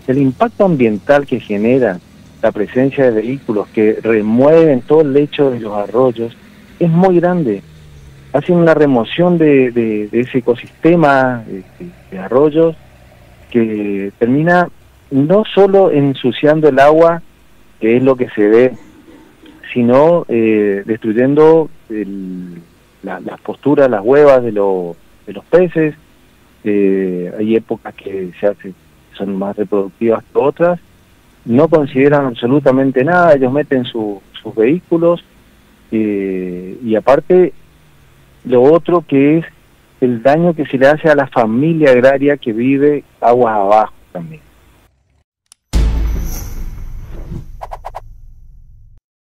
El impacto ambiental que genera la presencia de vehículos que remueven todo el lecho de los arroyos es muy grande. Hacen una remoción de ese ecosistema de arroyos que termina no solo ensuciando el agua, que es lo que se ve, sino destruyendo las posturas, las huevas de los peces. Hay épocas que son más reproductivas que otras. No consideran absolutamente nada, ellos meten sus vehículos, y aparte lo otro que es el daño que se le hace a la familia agraria que vive aguas abajo también.